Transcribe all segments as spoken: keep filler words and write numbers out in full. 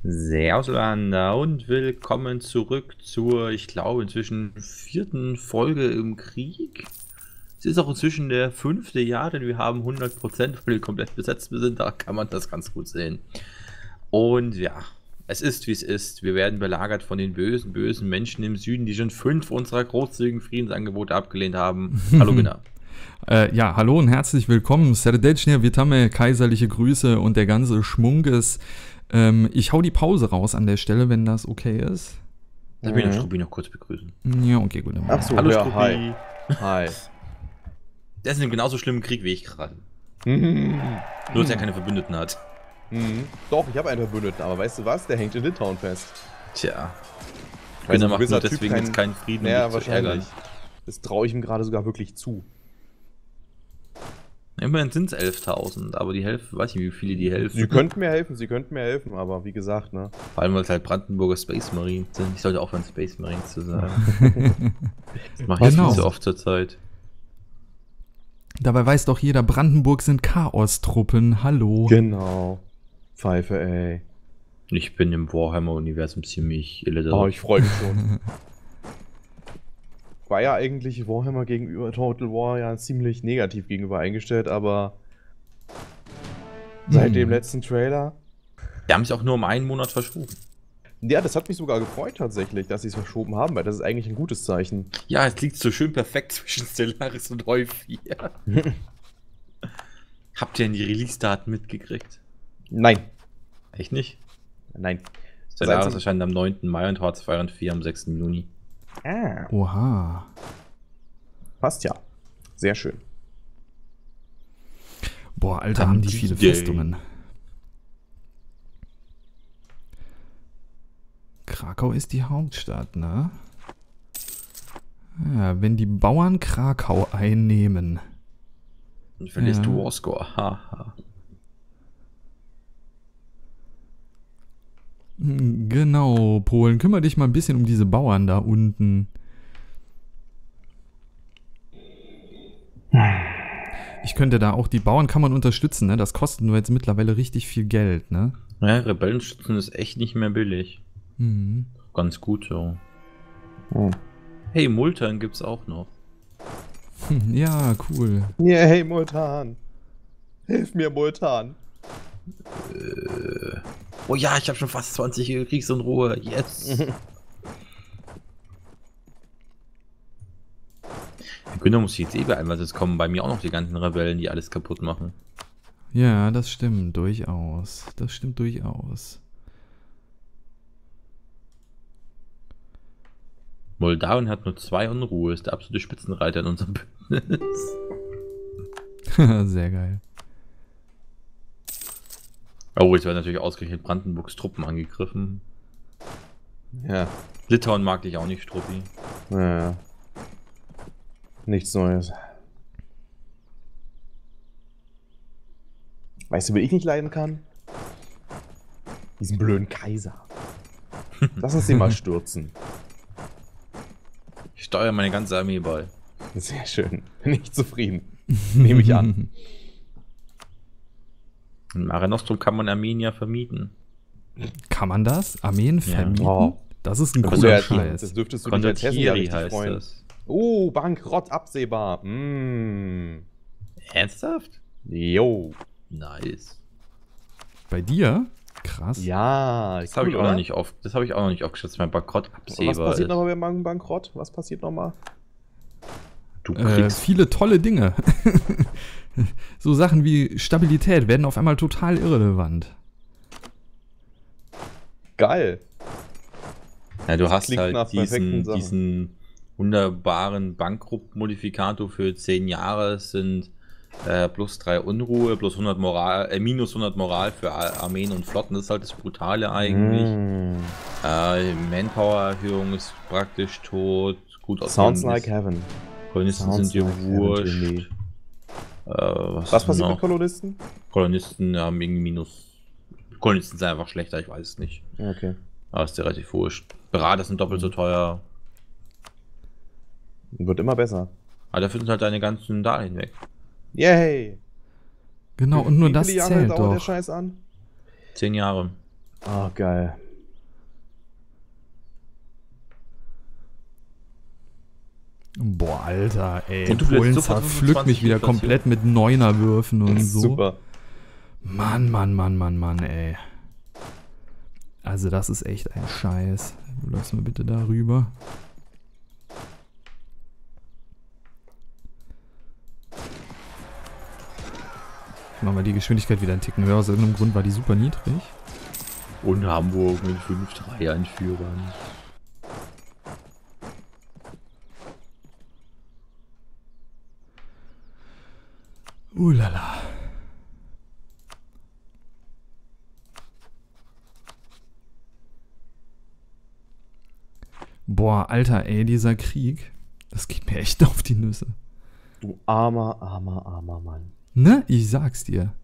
Servus Leander und willkommen zurück zur, ich glaube, inzwischen vierten Folge im Krieg. Es ist auch inzwischen der fünfte Jahr, denn wir haben hundert Prozent, weil wir komplett besetzt sind, da kann man das ganz gut sehen. Und ja, es ist wie es ist. Wir werden belagert von den bösen, bösen Menschen im Süden, die schon fünf unserer großzügigen Friedensangebote abgelehnt haben. Hallo Gunnar. Äh, ja, hallo und herzlich willkommen. Serdeczne witamy, kaiserliche Grüße und der ganze Schmunges. Ähm, ich hau die Pause raus an der Stelle, wenn das okay ist. Lass mich den Struppi noch kurz begrüßen. Ja, okay, gut. Ach so, Hallo ja, Struppi. hi. Hi. Der ist in einem genauso schlimmen Krieg wie ich gerade. Mhm. Nur, dass er keine Verbündeten hat. Mhm. Doch, ich habe einen Verbündeten, aber weißt du was? Der hängt in Litauen fest. Tja. Also Wenn er ein macht gewisser nur Typ deswegen kein- jetzt keinen Frieden, um Ja, dich zu wahrscheinlich. ärgern. Das traue ich ihm gerade sogar wirklich zu. Immerhin sind es elftausend, aber die Hälfte, weiß ich nicht, wie viele die helfen. Sie könnten mir helfen, sie könnten mir helfen, aber wie gesagt, ne? Vor allem, weil es halt Brandenburger Space Marines sind. Ich sollte aufhören, Space Marines zu sagen. Das mache ich Genau. viel zu oft zur Zeit. Dabei weiß doch jeder, Brandenburg sind Chaos-Truppen. Hallo. Genau. Pfeife, ey. Ich bin im Warhammer-Universum ziemlich illiterate. Oh, ich freue mich schon. War ja eigentlich Warhammer gegenüber Total War ja ziemlich negativ gegenüber eingestellt, aber seit dem Hm. letzten Trailer. Die haben sich auch nur um einen Monat verschoben. Ja, das hat mich sogar gefreut tatsächlich, dass sie es verschoben haben, weil das ist eigentlich ein gutes Zeichen. Ja, es liegt so schön perfekt zwischen Stellaris und Eu vier. Habt ihr denn die Release-Daten mitgekriegt? Nein. Echt nicht? Nein. Stellaris einzige- erscheint am neunten Mai und Horde zwei und vier am sechsten Juni. Ah. Oha. Passt ja. Sehr schön. Boah, Alter, haben die viele Day. Festungen. Krakau ist die Hauptstadt, ne? Ja, wenn die Bauern Krakau einnehmen. Und verlierst Ja. du Warscore. Haha. Hm, Genau, Polen, kümmere dich mal ein bisschen um diese Bauern da unten. Ich könnte da auch, die Bauern kann man unterstützen, ne? Das kostet nur jetzt mittlerweile richtig viel Geld, ne? Ja, Rebellenschützen ist echt nicht mehr billig. Mhm. Ganz gut so. Hm. Hey, Multan gibt's auch noch. Hm, Ja, cool. Ja, hey Multan. Hilf mir, Multan. Äh, oh ja, ich habe schon fast zwanzig Kriegsunruhe. Yes. Günther muss ich jetzt eh beeilen, weil es kommen bei mir auch noch die ganzen Rebellen, die alles kaputt machen. Ja, das stimmt, durchaus. Das stimmt durchaus. Moldawien hat nur zwei Unruhe, ist der absolute Spitzenreiter in unserem Bündnis. Sehr geil. Oh, jetzt werden natürlich ausgerechnet Brandenburgs Truppen angegriffen. Ja. Litauen mag dich auch nicht, Struppi. Ja. Nichts Neues. Weißt du, wer ich nicht leiden kann? Diesen blöden Kaiser. Lass uns den mal stürzen. Ich steuere meine ganze Armee bei. Sehr schön. Bin ich zufrieden. Nehme ich an. In Mare Nostrum kann man Armeen ja vermieten. Kann man das? Armeen Ja. vermieten? Oh. Das ist ein Das, cooler ja, Scheiß. das dürftest du dich als Hessen ja Condottieri richtig heißt freuen. das. Oh, Bankrott absehbar. Mm. Ernsthaft? Jo. Nice. Bei dir? Krass. Ja, Das habe ich auch noch nicht oft. Das habe ich auch noch nicht aufgeschätzt, mein Bankrott absehbar Was passiert ist. nochmal beim Bankrott? Was passiert nochmal? Du Äh, kriegst viele tolle Dinge. So Sachen wie Stabilität werden auf einmal total irrelevant. Geil. Ja, du hast klingt halt nach perfekten diesen, Sachen. diesen wunderbaren Bankrupt-Modifikator für zehn Jahre. Es sind äh, plus drei Unruhe, plus hundert Moral, äh, minus hundert Moral für Ar- Armeen und Flotten. Das ist halt das Brutale eigentlich. Mm. Äh, Manpower-Erhöhung ist praktisch tot. Gut aus Sounds like heaven. Kolonisten Sounds sind dir like heaven to wurscht. me. Äh, was Was ist passiert noch? mit Kolonisten? Kolonisten haben irgendwie minus. Kolonisten sind einfach schlechter, ich weiß es nicht. Okay. Aber ist dir relativ wurscht. Berater sind doppelt so teuer. Wird immer besser. Aber dafür sind halt deine ganzen Darlehen weg. Yay! Genau, und nur Wie das viele Jahre zählt dauert der doch. Scheiß an? Zehn Jahre. Oh, geil. Boah, Alter, ey. Und du Polen lässt sofort zerpflückt mich wieder fünfundzwanzig komplett mit Neunerwürfen und so. Super. Mann, Mann, Mann, Mann, Mann, ey. Also das ist echt ein Scheiß. Du läufst mal bitte da rüber. Ich mach mal die Geschwindigkeit wieder einen Ticken höher. Aus irgendeinem Grund war die super niedrig. Und Hamburg mit fünf drei Anführern. Uhlala. Boah, Alter, ey, dieser Krieg, das geht mir echt auf die Nüsse. Du armer, armer, armer Mann. Ne? Ich sag's dir.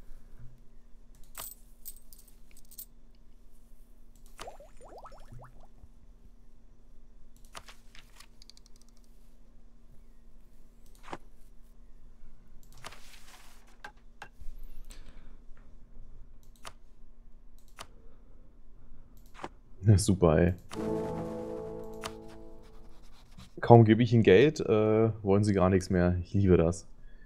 Ja, super, ey. Kaum gebe ich ihnen Geld, äh, wollen sie gar nichts mehr. Ich liebe das.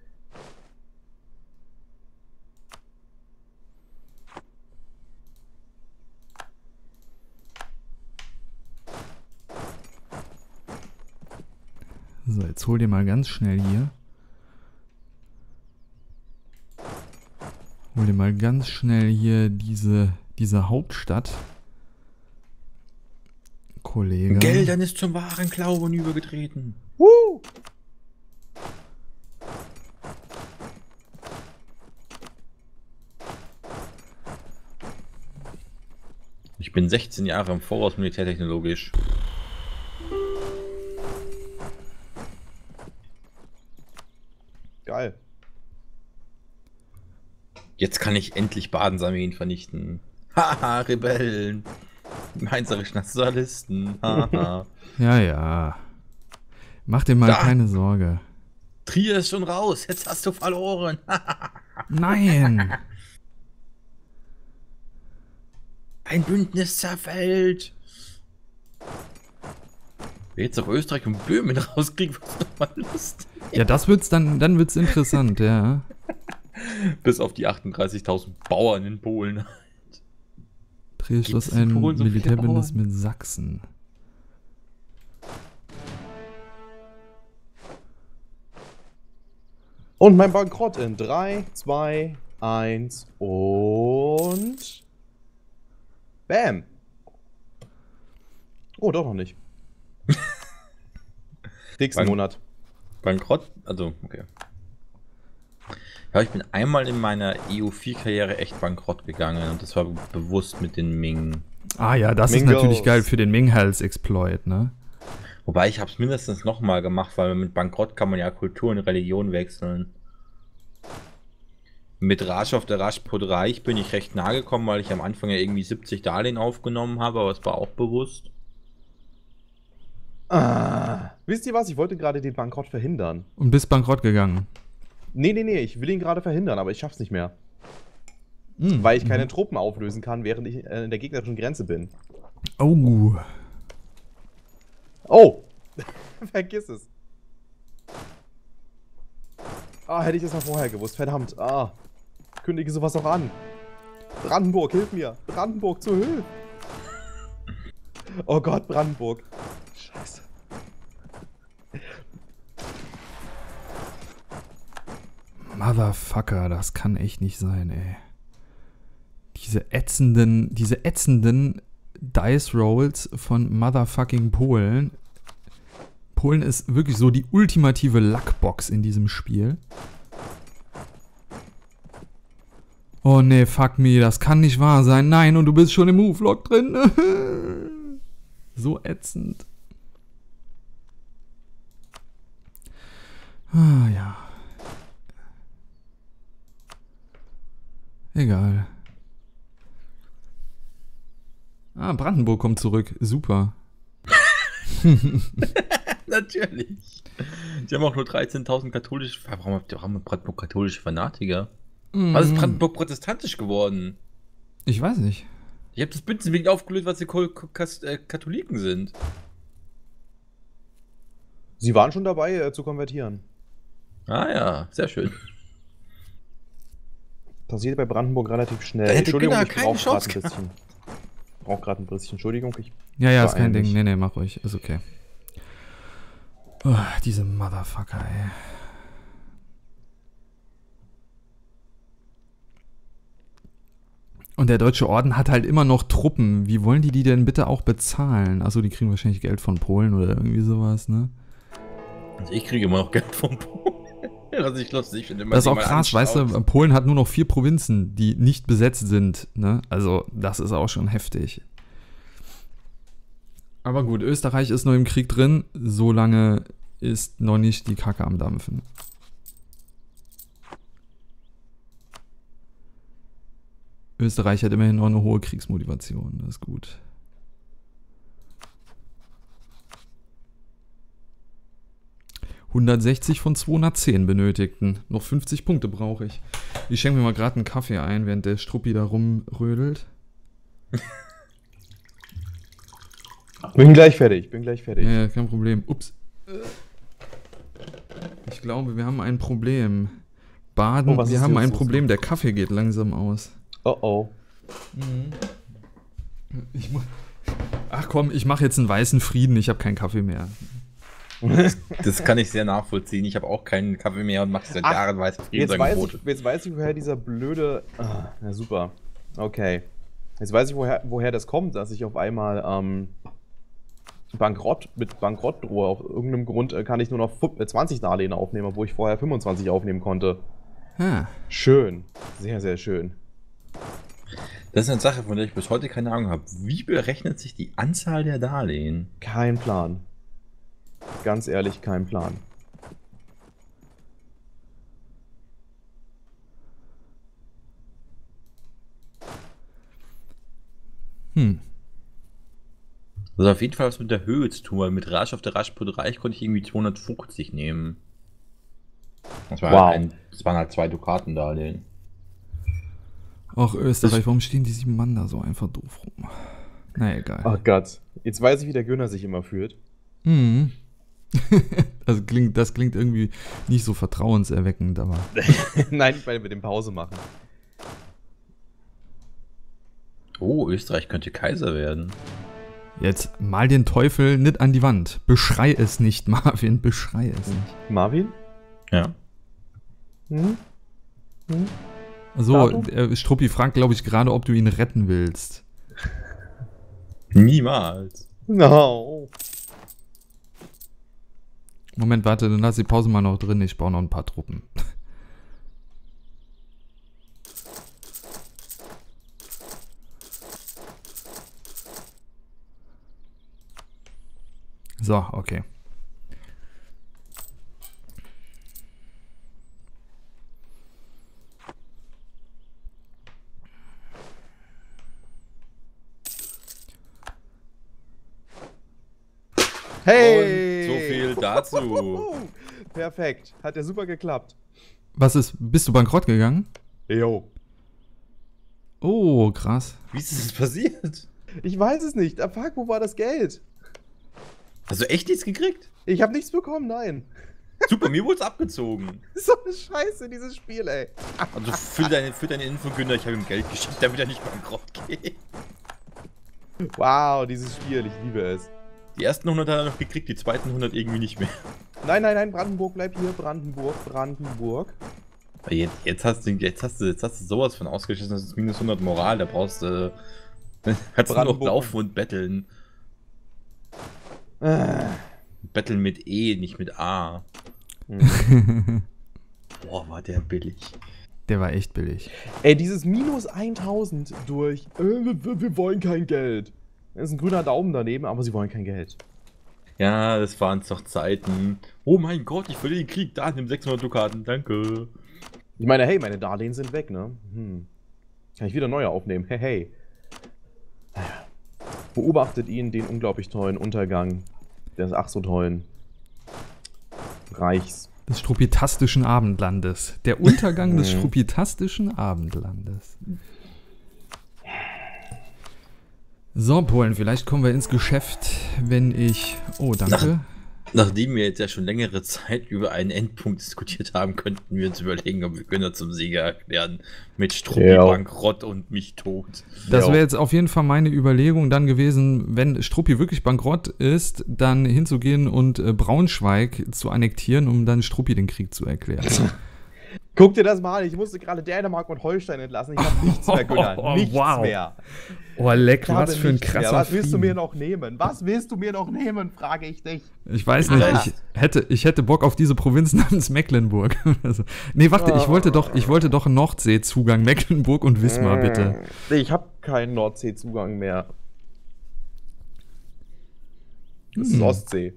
So, jetzt hol dir mal ganz schnell hier. Hol dir mal ganz schnell hier diese, diese Hauptstadt. Kollege. Geldern ist zum wahren Glauben übergetreten. Woo! Ich bin sechzehn Jahre im Voraus militärtechnologisch. Geil. Jetzt kann ich endlich Badensarmeen vernichten. Haha, Rebellen. Mainzerischen Nationalisten. Haha. Ja, ja. Mach dir mal Da. keine Sorge. Trier ist schon raus. Jetzt hast du verloren. Nein! Ein Bündnis zerfällt. Wer jetzt auf Österreich und Böhmen rauskriegt, was doch mal lustig. Ja, das wird's dann, dann wird's interessant, ja. Bis auf die achtunddreißigtausend Bauern in Polen. Drehschluss Gibt's in ein Polen so viele Militärbündnis Bauern? mit Sachsen. Und mein Bankrott in drei, zwei, eins und... Bam! Oh, doch noch nicht. Nächsten Bank- Monat. Bankrott? Also, okay. Ja, ich bin einmal in meiner E U vier Karriere echt bankrott gegangen und das war bewusst mit den Ming. Ah ja, das Mingos. ist natürlich geil für den Ming-Hals-Exploit, ne? Wobei ich habe es mindestens nochmal gemacht, weil mit Bankrott kann man ja Kultur und Religion wechseln. Mit Rasch auf der Raschput Reich bin ich recht nah gekommen, weil ich am Anfang ja irgendwie siebzig Darlehen aufgenommen habe, aber es war auch bewusst. Ah, wisst ihr was? Ich wollte gerade den Bankrott verhindern. Und bist bankrott gegangen. Nee, nee, nee, ich will ihn gerade verhindern, aber ich schaff's nicht mehr. Hm. Weil ich keine Truppen auflösen kann, während ich äh, in der gegnerischen Grenze bin. Oh. Oh! Vergiss es. Ah, hätte ich das mal vorher gewusst. Verdammt. Ah. Kündige sowas auch an. Brandenburg, hilf mir. Brandenburg, zur Hilfe. Oh Gott, Brandenburg. Scheiße. Motherfucker, das kann echt nicht sein, ey. Diese ätzenden, diese ätzenden Dice Rolls von motherfucking Polen. Polen ist wirklich so die ultimative Luckbox in diesem Spiel. Oh ne, fuck me, das kann nicht wahr sein. Nein, und du bist schon im Move-Lock drin. So ätzend. Ah, ja. Egal. Ah, Brandenburg kommt zurück. Super. Natürlich. Die haben auch nur dreizehntausend katholische. Warum habt ihr Brandenburg katholische Fanatiker? Mm. Was ist Brandenburg protestantisch geworden? Ich weiß nicht. Ich habe das Bündnis wegen aufgelöst, was die Katholiken sind. Sie waren schon dabei, äh, zu konvertieren. Ah ja, sehr schön. Passiert bei Brandenburg relativ schnell. Da hätte Entschuldigung, Günther ich keine brauche gerade Chance ein bisschen. Ich brauche gerade ein bisschen. Entschuldigung, ich. Ja, ja, ist kein beeil Ding. mich. Nee, nee, mach ruhig. Ist okay. Oh, diese Motherfucker, ey. Und der Deutsche Orden hat halt immer noch Truppen. Wie wollen die die denn bitte auch bezahlen? Achso, die kriegen wahrscheinlich Geld von Polen oder irgendwie sowas, ne? Also ich kriege immer noch Geld vom Polen. Was ich lustig finde. Das ist auch krass, weißt du, Polen hat nur noch vier Provinzen, die nicht besetzt sind, ne? Also, das ist auch schon heftig. Aber gut, Österreich ist noch im Krieg drin, solange ist noch nicht die Kacke am Dampfen. Österreich hat immerhin noch eine hohe Kriegsmotivation, das ist gut. hundertsechzig von zweihundertzehn benötigten. Noch fünfzig Punkte brauche ich. Ich schenke mir mal gerade einen Kaffee ein, während der Struppi da rumrödelt. Bin gleich fertig, bin gleich fertig. Ja, ja, kein Problem. Ups. Ich glaube, wir haben ein Problem. Baden, Oh, was wir ist haben jetzt ein los? Problem. Der Kaffee geht langsam aus. Oh oh. Ich mu- Ach komm, ich mache jetzt einen weißen Frieden. Ich habe keinen Kaffee mehr. Das kann ich sehr nachvollziehen. Ich habe auch keinen Kaffee mehr und mache seit Ach, Jahren weiße Jetzt weiß, ich, Friedensangebote. jetzt weiß ich, woher dieser blöde. Ah, na super. Okay. Jetzt weiß ich, woher, woher das kommt, dass ich auf einmal ähm, Bankrott mit Bankrott drohe. Aus irgendeinem Grund äh, kann ich nur noch zwanzig Darlehen aufnehmen, obwohl ich vorher fünfundzwanzig aufnehmen konnte. Ah. Schön. Sehr, sehr schön. Das ist eine Sache, von der ich bis heute keine Ahnung habe. Wie berechnet sich die Anzahl der Darlehen? Kein Plan. Ganz ehrlich, kein Plan. Hm. Also auf jeden Fall was mit der Höhe zu tun, weil mit Rasch auf der Raschput Reich konnte ich irgendwie zweihundertfünfzig nehmen. Das, war Wow. halt ein, das waren halt zwei Dukatendarlehen. Auch Österreich, warum stehen die sieben Mann da so einfach doof rum? Na egal. Oh Gott. Jetzt weiß ich, wie der Gönner sich immer fühlt. Mhm. das, klingt, das klingt irgendwie nicht so vertrauenserweckend, aber. Nein, ich meine mit dem Pause machen. Oh, Österreich könnte Kaiser werden. Jetzt mal den Teufel nicht an die Wand. Beschrei es nicht, Marvin. Beschrei es nicht. Marvin? Ja. Hm? Hm? So, Datum? äh, Struppi fragt, glaube ich, gerade, ob du ihn retten willst. Niemals. No. Moment, warte, dann lass die Pause mal noch drin. Ich baue noch ein paar Truppen. So, okay. Hey! Und so viel dazu. Perfekt. Hat ja super geklappt. Was ist, bist du bankrott gegangen? Jo. Oh, krass. Wie ist das passiert? Ich weiß es nicht. Ah, fuck, wo war das Geld? Hast du echt nichts gekriegt? Ich habe nichts bekommen, nein. Super, mir wurde es abgezogen. So eine Scheiße, dieses Spiel, ey. Also für deine, für deine Info, Günther, ich habe ihm Geld geschickt, damit er nicht bankrott geht. Wow, dieses Spiel, ich liebe es. Die ersten hundert hat er noch gekriegt, die zweiten hundert irgendwie nicht mehr. Nein, nein, nein, Brandenburg, bleib hier. Brandenburg, Brandenburg. Jetzt, jetzt, hast du, jetzt, hast du, jetzt hast du sowas von ausgeschissen, das ist minus hundert Moral, da brauchst du. Äh, kannst du nur noch Brandenburg. laufen und betteln. Ah. Betteln mit E, nicht mit A. Boah, war der billig. Der war echt billig. Ey, dieses minus tausend durch. Äh, wir, wir wollen kein Geld. Da ist ein grüner Daumen daneben, aber sie wollen kein Geld. Ja, das waren doch Zeiten. Oh mein Gott, ich verliere den Krieg. Da, nimm sechshundert Dukaten, danke. Ich meine, hey, meine Darlehen sind weg, ne? Hm. Kann ich wieder neue aufnehmen? Hey, hey. Beobachtet ihn, den unglaublich tollen Untergang des ach so tollen Reichs. Des strupitastischen Abendlandes. Der Untergang des strupitastischen Abendlandes. So, Polen, vielleicht kommen wir ins Geschäft, wenn ich... Oh, danke. Nachdem wir jetzt ja schon längere Zeit über einen Endpunkt diskutiert haben, könnten wir uns überlegen, ob wir Gönner zum Sieger erklären. Mit Struppi Ja. bankrott und mich tot. Das Ja. wäre jetzt auf jeden Fall meine Überlegung dann gewesen, wenn Struppi wirklich bankrott ist, dann hinzugehen und äh, Braunschweig zu annektieren, um dann Struppi den Krieg zu erklären. Guck dir das mal an, ich musste gerade Dänemark und Holstein entlassen. Ich habe nichts mehr, Gunnar. Oh, Nichts wow. mehr. Oh, leck, Ich habe was für ein nichts mehr. krasser Was willst du Frieden. mir noch nehmen? Was willst du mir noch nehmen, frage ich dich. Ich weiß nicht, Ja. ich hätte, ich hätte Bock auf diese Provinz namens Mecklenburg. Also, nee, warte, ich wollte doch, ich wollte doch einen Nordseezugang, Mecklenburg und Wismar, bitte. Nee, ich habe keinen Nordseezugang mehr. Das ist Hm. Ostsee.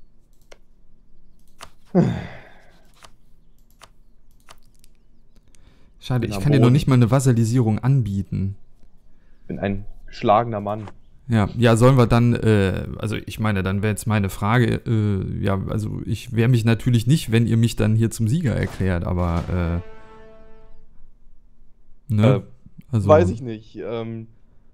Schade, ich Am kann dir noch Boden. nicht mal eine Vasallisierung anbieten. Ich bin ein geschlagener Mann. Ja, ja, sollen wir dann, äh, also ich meine, dann wäre jetzt meine Frage, äh, ja, also ich wehre mich natürlich nicht, wenn ihr mich dann hier zum Sieger erklärt, aber, äh, ne? Äh, also, Weiß ich nicht. Ähm,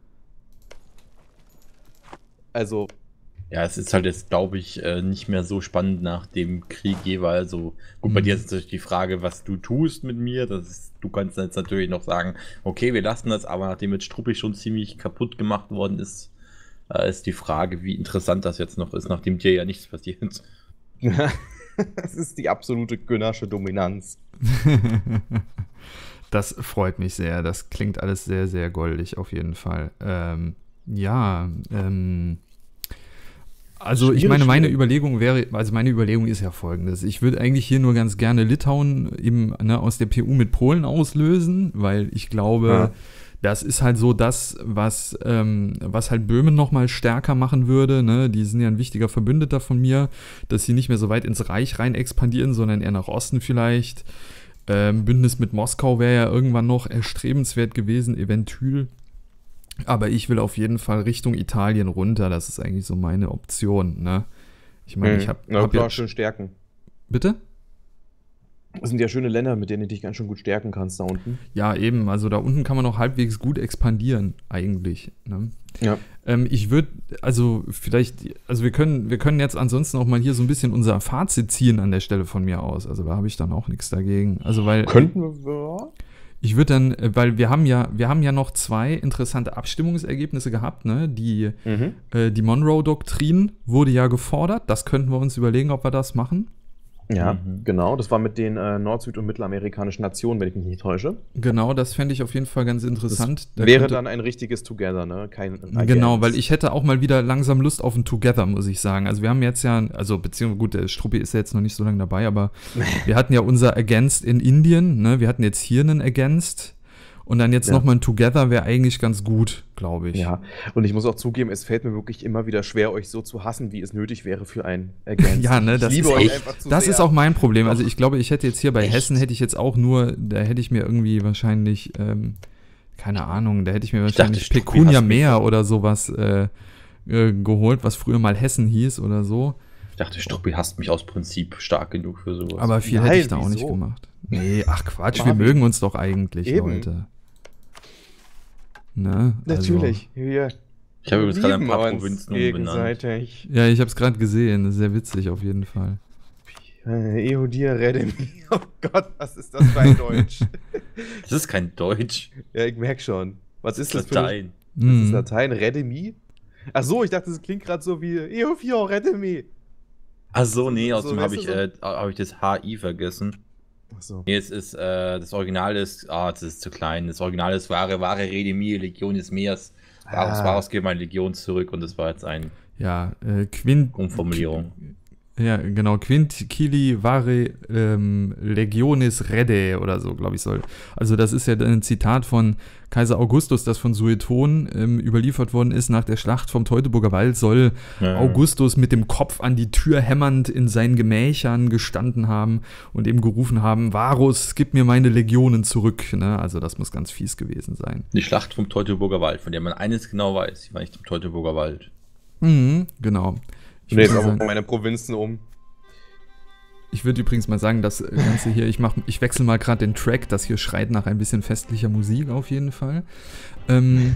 also, Ja, es ist halt jetzt, glaube ich, äh, nicht mehr so spannend nach dem Krieg jeweils. Also, gut, bei Mhm. dir ist natürlich die Frage, was du tust mit mir. Das ist, du kannst jetzt natürlich noch sagen, okay, wir lassen das, aber nachdem jetzt Struppi schon ziemlich kaputt gemacht worden ist, äh, ist die Frage, wie interessant das jetzt noch ist, nachdem dir ja nichts passiert. das ist die absolute Gönnersche Dominanz. das freut mich sehr, das klingt alles sehr, sehr goldig auf jeden Fall. Ähm, ja, ähm, Also ich Schwierig, meine, meine schwierig. Überlegung wäre, also meine Überlegung ist ja folgendes. Ich würde eigentlich hier nur ganz gerne Litauen eben, ne, aus der P U mit Polen auslösen, weil ich glaube, Ja. das ist halt so das, was, ähm, was halt Böhmen nochmal stärker machen würde. Ne? Die sind ja ein wichtiger Verbündeter von mir, dass sie nicht mehr so weit ins Reich rein expandieren, sondern eher nach Osten vielleicht. Ähm, Bündnis mit Moskau wäre ja irgendwann noch erstrebenswert gewesen, eventuell. Aber ich will auf jeden Fall Richtung Italien runter. Das ist eigentlich so meine Option. Ne? Ich meine, ich habe ja, hab klar, ja. schön stärken. Bitte? Das sind ja schöne Länder, mit denen du dich ganz schön gut stärken kannst da unten. Ja, eben. Also da unten kann man noch halbwegs gut expandieren, eigentlich. Ne? Ja. Ähm, ich würde, also vielleicht, also wir können, wir können jetzt ansonsten auch mal hier so ein bisschen unser Fazit ziehen an der Stelle von mir aus. Also da habe ich dann auch nichts dagegen. Also weil. Könnten wir. Ich würde dann, äh, weil wir haben ja, wir haben ja noch zwei interessante Abstimmungsergebnisse gehabt, ne? Die, Mhm. äh, die Monroe-Doktrin wurde ja gefordert. Das könnten wir uns überlegen, ob wir das machen. Ja, Mhm. genau. Das war mit den äh, nord-, süd- und mittelamerikanischen Nationen, wenn ich mich nicht täusche. Genau, das fände ich auf jeden Fall ganz interessant. Da Wäre könnte- dann ein richtiges Together, ne? Kein Genau, weil ich hätte auch mal wieder langsam Lust auf ein Together, muss ich sagen. Also wir haben jetzt ja, also beziehungsweise gut, der Struppi ist ja jetzt noch nicht so lange dabei, aber wir hatten ja unser Against in Indien, ne? Wir hatten jetzt hier einen Against und dann jetzt Ja. nochmal ein Together wäre eigentlich ganz gut, glaube ich. Ja, und ich muss auch zugeben, es fällt mir wirklich immer wieder schwer, euch so zu hassen, wie es nötig wäre für ein Against. Ja, ne, ich das liebe ist euch echt- einfach zu Das sehr. ist auch mein Problem. Also ich glaube, ich hätte jetzt hier bei Echt? Hessen, hätte ich jetzt auch nur, da hätte ich mir irgendwie wahrscheinlich, ähm, keine Ahnung, da hätte ich mir wahrscheinlich Struppi Pecunia hasst mich mehr so. oder sowas äh, äh, geholt, was früher mal Hessen hieß oder so. Ich dachte, Struppi hasst mich aus Prinzip stark genug für sowas. Aber viel Nein, hätte ich da auch wieso? nicht gemacht. Nee, ach Quatsch, wir Marvin. mögen uns doch eigentlich, Eben. Leute. Ne? Also- Natürlich. Wir ich habe übrigens gerade ein lieben paar uns Provinzen umbenannt. gegenseitig. Ja, ich habe es gerade gesehen. Das ist sehr witzig auf jeden Fall. Äh, Eodia Redemi. Oh Gott, was ist das für ein Deutsch? Das ist kein Deutsch. Ja, ich merk schon. Was ist das für Latein. Das ist Hm. Latein, Redemi? Ach so, ich dachte, das klingt gerade so wie Eofio Redemi. Ach so, nee, So, außerdem weißt habe du, ich, so- äh, hab ich das H I vergessen. Ach so. Nee, es ist, äh, das Original ist, ah, das ist zu klein. Das Original ist wahre, wahre Redemi, Legion des Meers. Varus, Ah. Varus geht meine Legion zurück und das war jetzt eine Ja, äh, Quint. Umformulierung. Ja, genau. Quintili vare ähm, legionis rede oder so, glaube ich, soll. Also, das ist ja ein Zitat von Kaiser Augustus, das von Sueton ähm, überliefert worden ist. Nach der Schlacht vom Teutoburger Wald soll Ja. Augustus mit dem Kopf an die Tür hämmernd in seinen Gemächern gestanden haben und eben gerufen haben: Varus, gib mir meine Legionen zurück. Ne? Also, das muss ganz fies gewesen sein. Die Schlacht vom Teutoburger Wald, von der man eines genau weiß. Die war nicht im Teutoburger Wald. Mhm, genau. Ich Nee, jetzt würde aber sagen, meine Provinzen um. Ich würde übrigens mal sagen, das Ganze hier, ich, mach, ich wechsle mal gerade den Track, das hier schreit nach ein bisschen festlicher Musik auf jeden Fall. Ähm,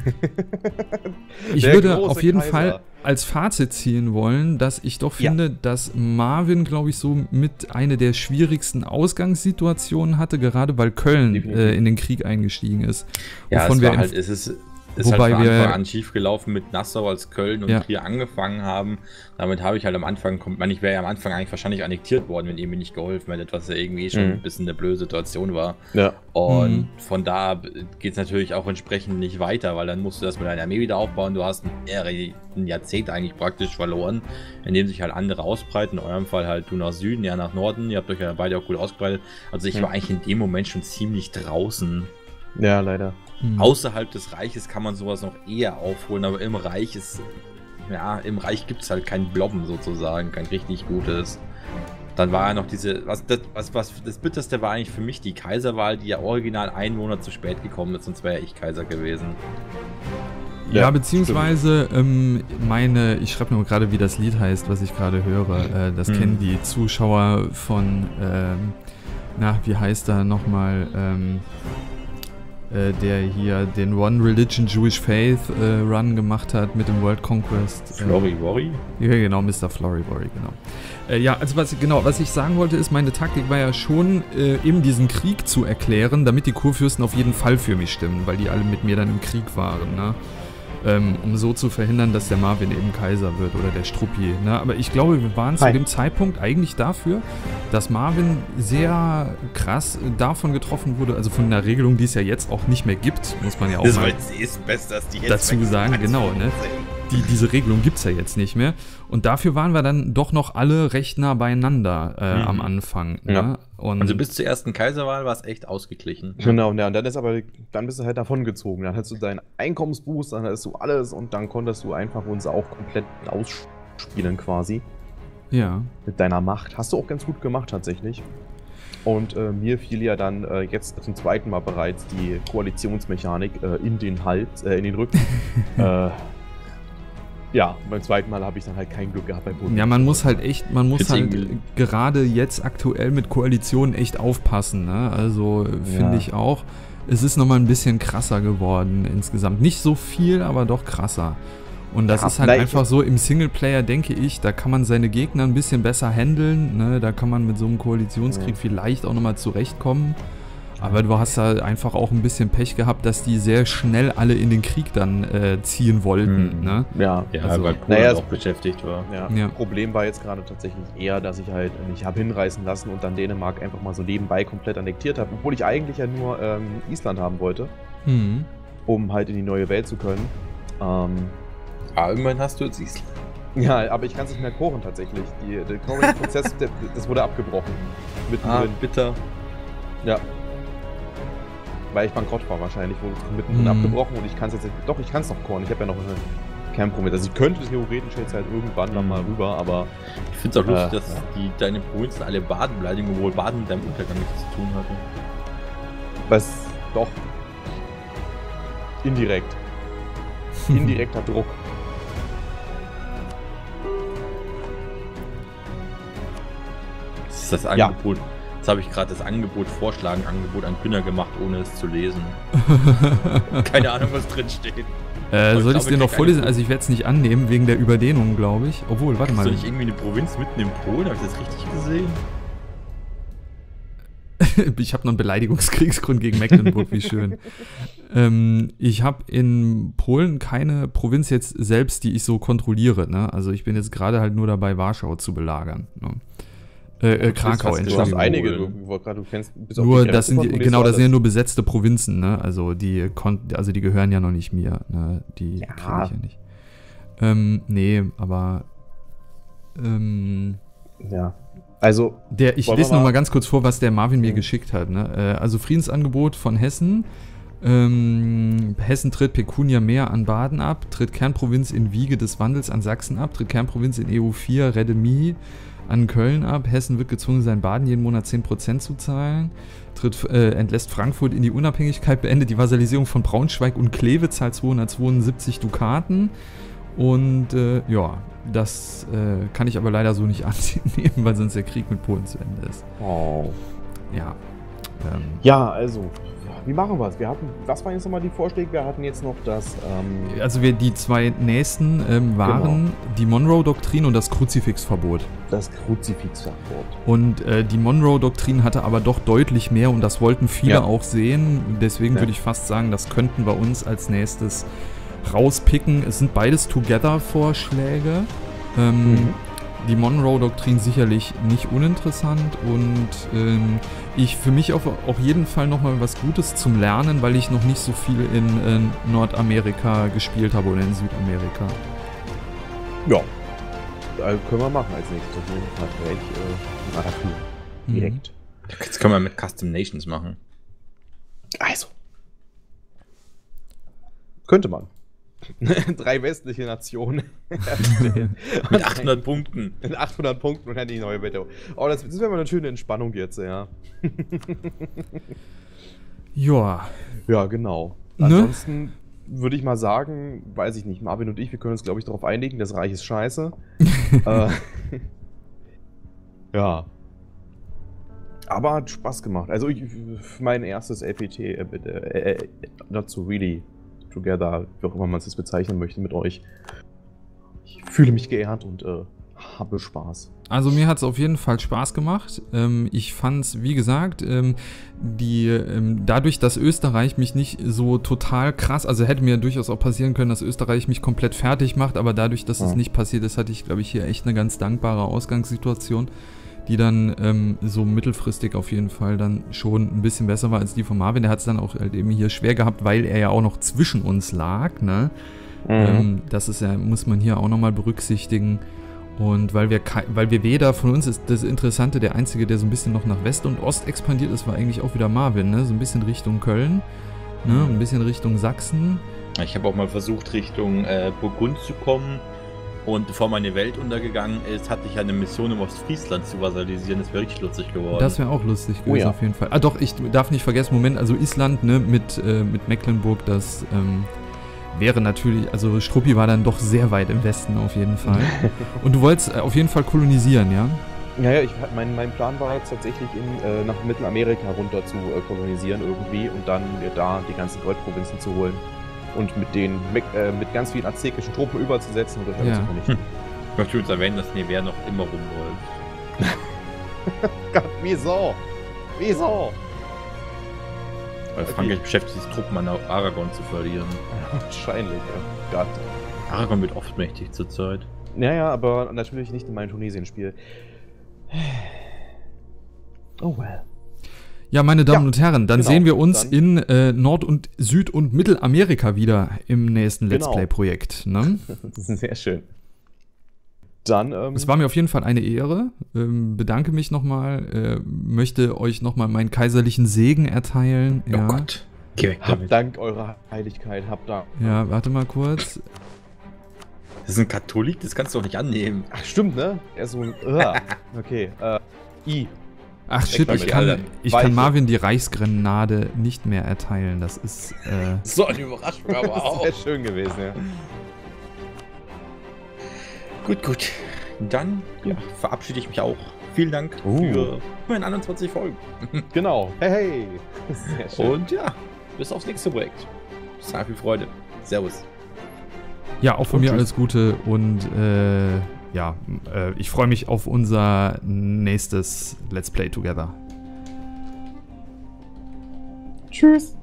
ich Der würde große auf jeden Kaiser. Fall als Fazit ziehen wollen, dass ich doch finde, Ja. dass Marvin, glaube ich, so mit eine der schwierigsten Ausgangssituationen hatte, gerade weil Köln äh, in den Krieg eingestiegen ist. Ja, Wovon es wir war im- halt, es ist, ist wobei halt von wir- Anfang an schief gelaufen mit Nassau, als Köln und Ja. Trier angefangen haben. Damit habe ich halt am Anfang, kommt man, ich wäre ja am Anfang eigentlich wahrscheinlich annektiert worden, wenn ihr mir nicht geholfen hättet, was ja irgendwie schon Mhm. ein bisschen eine blöde Situation war. Ja. Und Mhm. von da geht es natürlich auch entsprechend nicht weiter, weil dann musst du das mit deiner Armee wieder aufbauen. Du hast ein, eher ein Jahrzehnt eigentlich praktisch verloren, in dem sich halt andere ausbreiten. In eurem Fall halt du nach Süden, ja nach Norden. Ihr habt euch ja beide auch gut ausgebreitet. Also ich Mhm. war eigentlich in dem Moment schon ziemlich draußen. Ja, leider. Hm. Außerhalb des Reiches kann man sowas noch eher aufholen, aber im Reich ist, ja, im Reich gibt es halt kein Blobben sozusagen, kein richtig gutes. Dann war ja noch diese, was das, was, was das Bitterste war eigentlich für mich die Kaiserwahl, die ja original einen Monat zu spät gekommen ist, sonst wäre ja ich Kaiser gewesen. Ja, Ja, beziehungsweise ähm, meine, ich schreibe nur gerade, wie das Lied heißt, was ich gerade höre. Äh, das Hm. kennen die Zuschauer von, ähm, na, wie heißt er nochmal, ähm, äh, der hier den One Religion Jewish Faith äh, Run gemacht hat mit dem World Conquest. Äh, Flory Worry? Ja, genau, Mister Florybory, genau. Äh, ja, also was, genau, was ich sagen wollte, ist, meine Taktik war ja schon, äh, eben diesen Krieg zu erklären, damit die Kurfürsten auf jeden Fall für mich stimmen, weil die alle mit mir dann im Krieg waren, ne? Ähm, um so zu verhindern, dass der Marvin eben Kaiser wird oder der Struppi, ne? Aber ich glaube, wir waren zu Hi. dem Zeitpunkt eigentlich dafür, dass Marvin sehr krass davon getroffen wurde, also von einer Regelung, die es ja jetzt auch nicht mehr gibt, muss man ja auch Das mal war jetzt ist besser, dass die jetzt dazu weg sagen, sind. genau, ne? Die, diese Regelung gibt es ja jetzt nicht mehr. Und dafür waren wir dann doch noch alle recht nah beieinander äh, Mhm. am Anfang. Ne? Ja. Und Also bis zur ersten Kaiserwahl war es echt ausgeglichen. Genau, ja, und dann ist aber, dann bist du halt davongezogen. Dann hast du deinen Einkommensboost, dann hast du alles und dann konntest du einfach uns auch komplett ausspielen quasi. ja. Mit deiner Macht. Hast du auch ganz gut gemacht tatsächlich. Und äh, mir fiel ja dann äh, jetzt zum zweiten Mal bereits die Koalitionsmechanik äh, in den Hals, äh, in den Rücken. äh, ja, beim zweiten Mal habe ich dann halt kein Glück gehabt beim Boden. Ja, man muss halt echt, man muss Find's halt irgendwie- gerade jetzt aktuell mit Koalitionen echt aufpassen. Ne? Also äh, finde Ja. ich auch, es ist nochmal ein bisschen krasser geworden insgesamt. Nicht so viel, aber doch krasser. Und das Ja, ist halt na, ich- einfach so, im Singleplayer denke ich, da kann man seine Gegner ein bisschen besser handeln. Ne? Da kann man mit so einem Koalitionskrieg Ja. vielleicht auch nochmal zurechtkommen. Aber du hast da einfach auch ein bisschen Pech gehabt, dass die sehr schnell alle in den Krieg dann äh, ziehen wollten. Hm. Ne? Ja, Ja, Also, weil Polen naja, halt es- auch beschäftigt war. ja. Ja. Problem war jetzt gerade tatsächlich eher, dass ich halt mich habe hinreißen lassen und dann Dänemark einfach mal so nebenbei komplett annektiert habe. Obwohl ich eigentlich ja nur ähm, Island haben wollte, Hm. um halt in die neue Welt zu können. Ähm, Ah, irgendwann hast du jetzt Island. ja, aber ich kann es nicht mehr kochen tatsächlich. Die, der Coring-Prozess, der, das wurde abgebrochen. Mittendrin. Ah, bitter. Ja. Weil ich bankrott war wahrscheinlich, wurde es mittendrin Mhm. abgebrochen und ich kann es jetzt. Doch, ich kann es noch kochen. Ich habe ja noch eine Kernprovinz. Also ich könnte theoretisch jetzt halt irgendwann dann Mhm. mal rüber, aber Ich finde es auch lustig, Äh, dass die, deine Provinzen alle Baden beleidigen, obwohl Baden mit deinem Untergang nichts zu tun hatte. was doch indirekt. Indirekter Druck. Das ist das Ja. Angebot. Jetzt habe ich gerade das Angebot, Vorschlagen, Angebot an Günner gemacht, ohne es zu lesen. Keine Ahnung, was drin steht. Äh, ich soll ich es glaube, dir noch krieg vorlesen? eine- Also ich werde es nicht annehmen, wegen der Überdehnung, glaube ich. Obwohl, warte Ist mal. doch nicht irgendwie eine Provinz mitten in Polen? Habe ich das richtig gesehen? Ich habe noch einen Beleidigungskriegsgrund gegen Mecklenburg, wie schön. ähm, ich habe in Polen keine Provinz jetzt selbst, die ich so kontrolliere. Ne? Also ich bin jetzt gerade halt nur dabei, Warschau zu belagern. Ne? Äh, äh, Krakau, Du hast Entschuldigung. einige, du, du, du kennst bis auf Nur, die das sind die, kontrollierst genau, du das sind ja alles. nur besetzte Provinzen, ne? Also die kon also die gehören ja noch nicht mir, ne? Die Ja. kriege ich ja nicht. Ähm, nee, aber ähm, Ja. Also, der, ich Wollen wir lese noch mal- mal ganz kurz vor, was der Marvin mir Mhm. geschickt hat. Ne? Äh, also Friedensangebot von Hessen. Ähm, Hessen tritt Pecunia mehr an Baden ab, tritt Kernprovinz in Wiege des Wandels an Sachsen ab, tritt Kernprovinz in E U vier Redemie an Köln ab. Hessen wird gezwungen sein, Baden jeden Monat zehn Prozent zu zahlen. Tritt, äh, entlässt Frankfurt in die Unabhängigkeit, beendet die Vasallisierung von Braunschweig und Kleve, zahlt zweihundertzweiundsiebzig Dukaten. Und äh, ja, das äh, kann ich aber leider so nicht annehmen, weil sonst der Krieg mit Polen zu Ende ist. Oh. Ja. Ähm, Ja, also, wie machen wir es? Wir hatten, was waren jetzt nochmal die Vorschläge? Wir hatten jetzt noch das, ähm, Also wir, die zwei nächsten ähm, waren Genau. die Monroe-Doktrin und das Kruzifixverbot. das Kruzifixverbot. Und äh, die Monroe-Doktrin hatte aber doch deutlich mehr und das wollten viele Ja. auch sehen. Deswegen Ja. würde ich fast sagen, das könnten wir uns als nächstes rauspicken. Es sind beides Together-Vorschläge. Ähm, Mhm. Die Monroe-Doktrin sicherlich nicht uninteressant und ähm, ich für mich auf, auf jeden Fall nochmal was Gutes zum Lernen, weil ich noch nicht so viel in, in Nordamerika gespielt habe oder in Südamerika. Ja. Also können wir machen als nächstes. Auf jeden Fall wäre ich äh, mal dafür. Mhm. Direkt. Jetzt können wir mit Custom Nations machen. Also. Könnte man. Drei westliche Nationen. Mit achthundert Punkten. Mit achthundert Punkten und dann die neue Wette. Oh, das, das wäre mal eine schöne Entspannung jetzt, ja. Ja, Ja, genau. Ne? Ansonsten würde ich mal sagen, weiß ich nicht, Marvin und ich, wir können uns, glaube ich, darauf einigen, das Reich ist scheiße. äh, ja. Aber hat Spaß gemacht. Also ich, mein erstes L P T, äh, äh, äh, not so really together, wie auch immer man es bezeichnen möchte, mit euch. Ich fühle mich geehrt und äh, habe Spaß. also mir hat es auf jeden Fall Spaß gemacht. Ähm, ich fand es, wie gesagt, ähm, die, ähm, dadurch, dass Österreich mich nicht so total krass, also hätte mir durchaus auch passieren können, dass Österreich mich komplett fertig macht, aber dadurch, dass es Ja. nicht passiert ist, hatte ich, glaube ich, hier echt eine ganz dankbare Ausgangssituation, die dann ähm, so mittelfristig auf jeden Fall dann schon ein bisschen besser war als die von Marvin. Der hat es dann auch halt eben hier schwer gehabt, weil er ja auch noch zwischen uns lag, ne? Ähm, das ist ja, muss man hier auch nochmal berücksichtigen. Und weil wir, kei- weil wir weder, von uns ist das Interessante, der Einzige, der so ein bisschen noch nach West und Ost expandiert ist, war eigentlich auch wieder Marvin, ne? So ein bisschen Richtung Köln, ne? Ein bisschen Richtung Sachsen. Ich habe auch mal versucht, Richtung äh, Burgund zu kommen. Und bevor meine Welt untergegangen ist, hatte ich eine Mission, um Ostfriesland zu vasalisieren. Das wäre richtig lustig geworden. Das wäre auch lustig Oh gewesen, ja. auf jeden Fall. Ah doch, ich darf nicht vergessen, Moment, also Island, ne, mit, äh, mit Mecklenburg, das ähm, wäre natürlich, also Struppi war dann doch sehr weit im Westen auf jeden Fall. Und du wolltest äh, auf jeden Fall kolonisieren, ja? Ja, ja, ich, mein, mein Plan war jetzt tatsächlich in, äh, nach Mittelamerika runter zu äh, kolonisieren irgendwie und dann äh, da die ganzen Goldprovinzen zu holen und mit den mit, äh, mit ganz vielen aztekischen Truppen überzusetzen und das Ja. zu vernichten. Ich möchte übrigens erwähnen, dass Nevers noch immer rumläuft. Gott, wieso? Wieso? Weil Okay. Frankreich beschäftigt sich, Truppen an Aragon zu verlieren. Wahrscheinlich, ja. Gott. Aragon wird oft mächtig zurzeit. Naja, aber natürlich nicht in meinem Tunesien-Spiel. Oh well. Ja, meine Damen Ja, und Herren, dann genau, sehen wir uns dann- in äh, Nord- und Süd- und Mittelamerika wieder im nächsten Let's Genau. Play-Projekt. Ne? Das ist sehr schön. Dann, ähm, Es war mir auf jeden Fall eine Ehre. Ähm, bedanke mich nochmal, äh, möchte euch nochmal meinen kaiserlichen Segen erteilen. Ja. Oh Gott. Geh weg habt damit. Dank eurer Heiligkeit, habt Dank. Ja, warte mal kurz. Das ist ein Katholik, das kannst du doch nicht annehmen. Ach, stimmt, ne? Er ist so ein. Uh, okay, äh, I. Ach shit, damit, ich kann, Alter. ich Weiche. kann Marvin die Reichsgrenade nicht mehr erteilen. Das ist, äh, So eine Überraschung aber Das auch. wäre schön gewesen, ja. Gut, gut. Dann ja, verabschiede ich mich auch. Vielen Dank Uh. für meine einundzwanzig Folgen. Genau. Hey, hey. Sehr schön. Und ja, bis aufs nächste Projekt. Sehr viel Freude. Servus. ja, auch von Und mir tschüss. alles Gute und äh, ja, äh, ich freue mich auf unser nächstes Let's Play Together. Tschüss.